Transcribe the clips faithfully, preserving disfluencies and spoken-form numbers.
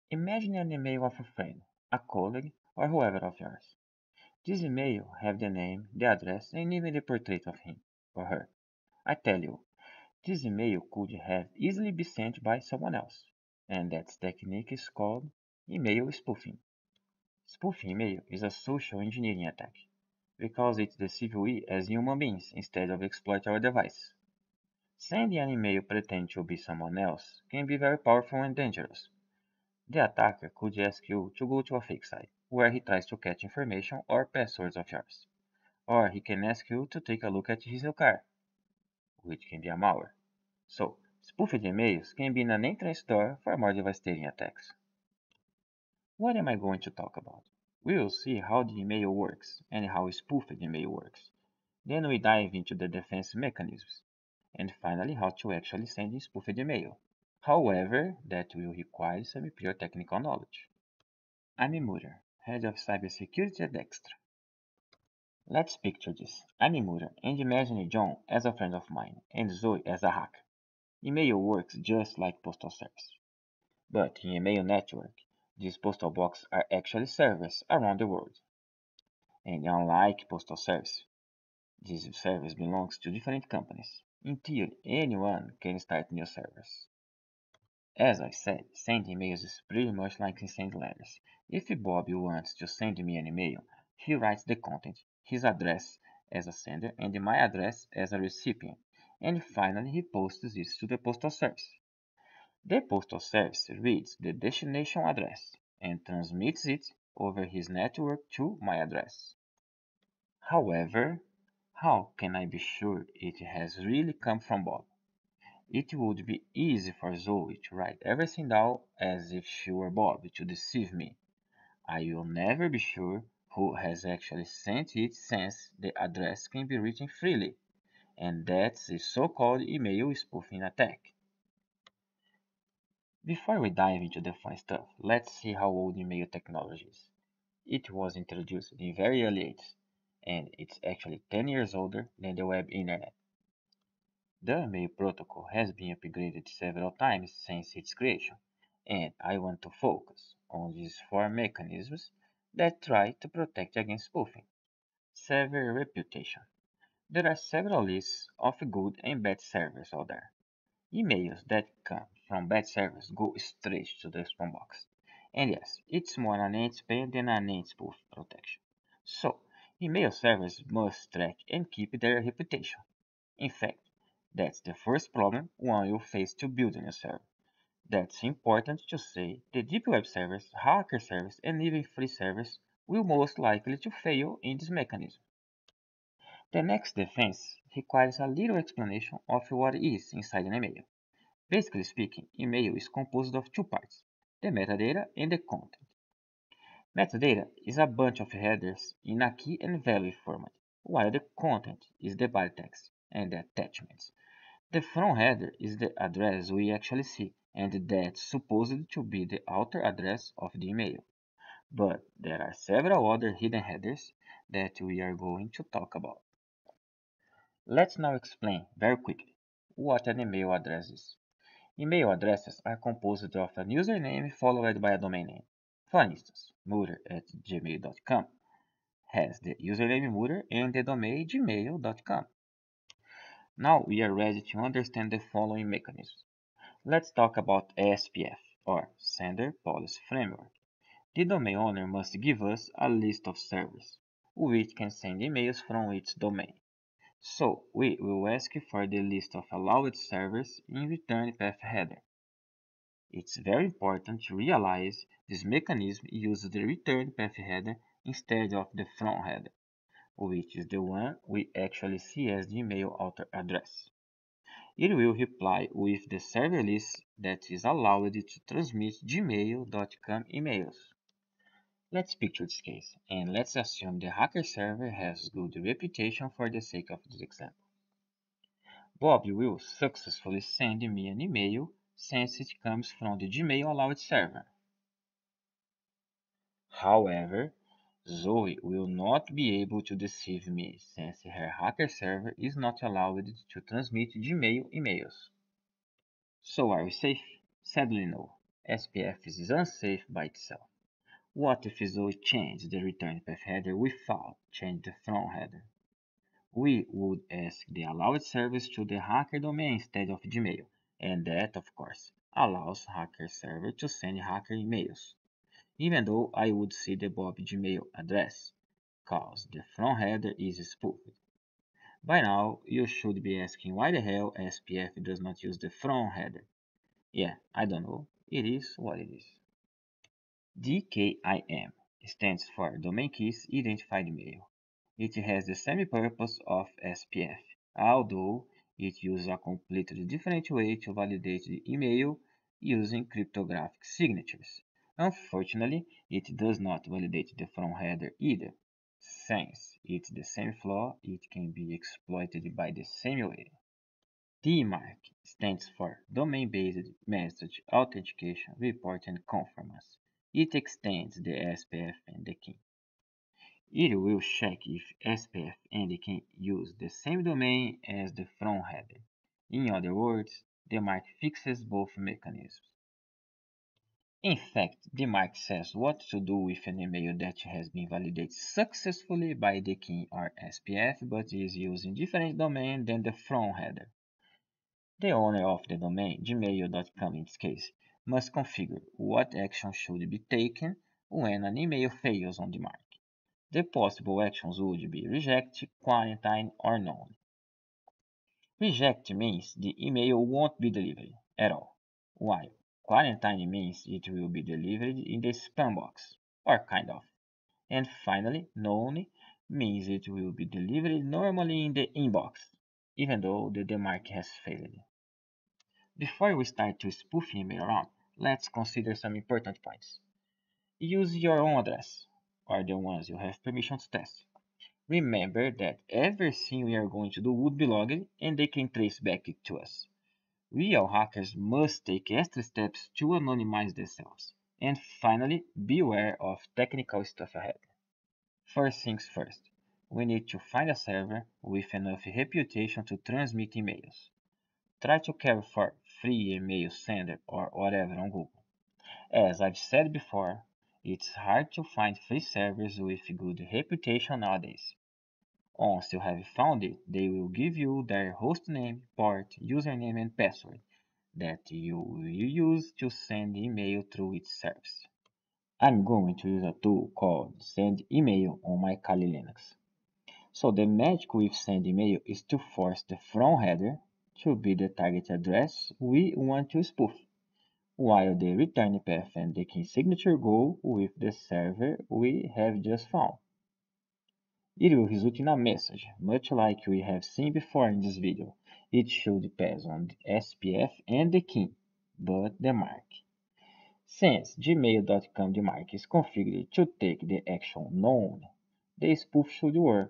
Imagine an email of a friend, a colleague, or whoever of yours. This email have the name, the address, and even the portrait of him or her. I tell you, this email could have easily been sent by someone else, and that technique is called email spoofing. Spoofing email is a social engineering attack because it deceives we as human beings instead of exploit our device. Sending an email pretending to be someone else can be very powerful and dangerous. The attacker could ask you to go to a fake site, where he tries to catch information or passwords of yours. Or he can ask you to take a look at his new car, which can be a malware. So, spoofed emails can be an entrance door for more devastating attacks. What am I going to talk about? We will see how the email works and how spoofed email works. Then we dive into the defense mechanisms, and finally how to actually send a spoofed email. However, that will require some pure technical knowledge. I'm Murer, head of cybersecurity at Dextra. Let's picture this. I'm Murer, and imagine John as a friend of mine, and Zoe as a hacker. Email works just like postal service. But in email network, these postal boxes are actually servers around the world. And unlike postal service, this service belongs to different companies. In theory, anyone can start new servers. As I said, sending emails is pretty much like sending letters. If Bob wants to send me an email, he writes the content, his address as a sender, and my address as a recipient, and finally he posts this to the postal service. The postal service reads the destination address and transmits it over his network to my address. However, how can I be sure it has really come from Bob? It would be easy for Zoe to write everything down as if she were Bob to deceive me. I will never be sure who has actually sent it since the address can be written freely, and that's the so-called email spoofing attack. Before we dive into the fun stuff, let's see how old email technology is. It was introduced in very early eighties, and it's actually ten years older than the web internet. The email protocol has been upgraded several times since its creation, and I want to focus on these four mechanisms that try to protect against spoofing. Server reputation. There are several lists of good and bad servers out there. Emails that come from bad servers go straight to the spam box. And yes, it's more an anti-spam than an anti-spoof protection. So, email servers must track and keep their reputation. In fact, that's the first problem one will face to build a new server. That's important to say the deep web servers, hacker servers, and even free servers will most likely to fail in this mechanism. The next defense requires a little explanation of what is inside an email. Basically speaking, email is composed of two parts, the metadata and the content. Metadata is a bunch of headers in a key and value format, while the content is the body text and the attachments. The from header is the address we actually see, and that's supposed to be the outer address of the email. But there are several other hidden headers that we are going to talk about. Let's now explain very quickly what an email address is. Email addresses are composed of a username followed by a domain name. For instance, murer at gmail dot com has the username murer and the domain gmail dot com. Now we are ready to understand the following mechanisms. Let's talk about A S P F, or Sender Policy Framework. The domain owner must give us a list of servers, which can send emails from its domain. So we will ask for the list of allowed servers in return path header. It's very important to realize this mechanism uses the return path header instead of the from header, which is the one we actually see as the email outer address. It will reply with the server list that is allowed to transmit gmail dot com emails. Let's picture this case, and let's assume the hacker server has good reputation for the sake of this example. Bob will successfully send me an email since it comes from the Gmail allowed server. However, Zoe will not be able to deceive me since her hacker server is not allowed to transmit Gmail emails. So are we safe? Sadly no. S P F is unsafe by itself. What if we change the return path header without changing the front header? We would ask the allowed service to the hacker domain instead of Gmail, and that, of course, allows hacker server to send hacker emails, even though I would see the Bob Gmail address, cause the front header is spoofed. By now, you should be asking why the hell S P F does not use the front header. Yeah, I don't know. It is what it is. D K I M stands for DomainKeys Identified Email. It has the same purpose of S P F, although it uses a completely different way to validate the email using cryptographic signatures. Unfortunately, it does not validate the front header either. Since it's the same flaw, it can be exploited by the same way. D MARC stands for Domain-Based Message Authentication Report and Conformance. It extends the S P F and the D K I M. It will check if S P F and the D K I M use the same domain as the front header. In other words, the MARC fixes both mechanisms. In fact, the MARC says what to do with an email that has been validated successfully by the D K I M or S P F but is using different domain than the front header. The owner of the domain, gmail dot com in this case, must configure what action should be taken when an email fails on the MARC. The possible actions would be reject, quarantine, or none. Reject means the email won't be delivered at all, while quarantine means it will be delivered in the spam box, or kind of. And finally, none means it will be delivered normally in the inbox, even though the DMARC has failed. Before we start to spoof email around, let's consider some important points. Use your own address, or the ones you have permission to test. Remember that everything we are going to do would be logged and they can trace back it to us. Real hackers must take extra steps to anonymize themselves. And finally, beware of technical stuff ahead. First things first, we need to find a server with enough reputation to transmit emails. Try to care for free email sender or whatever on Google. As I've said before, it's hard to find free servers with good reputation nowadays. Once you have found it, they will give you their hostname, port, username, and password that you will use to send email through its service. I'm going to use a tool called Send Email on my Kali Linux. So the magic with Send Email is to force the front header to be the target address we want to spoof, while the return path and the key signature go with the server we have just found. It will result in a message, much like we have seen before in this video. It should pass on the S P F and the key, but the MARC. Since gmail dot com DMARC is configured to take the action known, the spoof should work.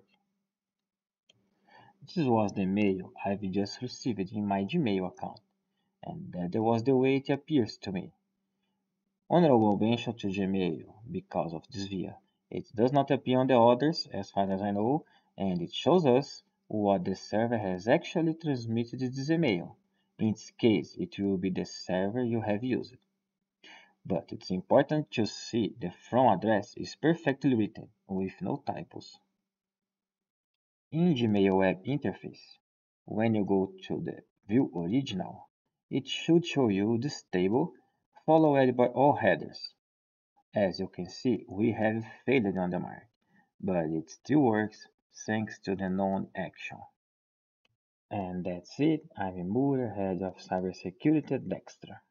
This was the mail I've just received in my Gmail account, and that was the way it appears to me. Honorable mention to Gmail because of this via. It does not appear on the others, as far as I know, and it shows us what the server has actually transmitted this email. In this case, it will be the server you have used. But it's important to see the front address is perfectly written, with no typos. In Gmail web interface, when you go to the View Original, it should show you this table followed by all headers. As you can see, we have failed on the MARC, but it still works thanks to the known action. And that's it. I'm Murer, head of cybersecurity at Dextra.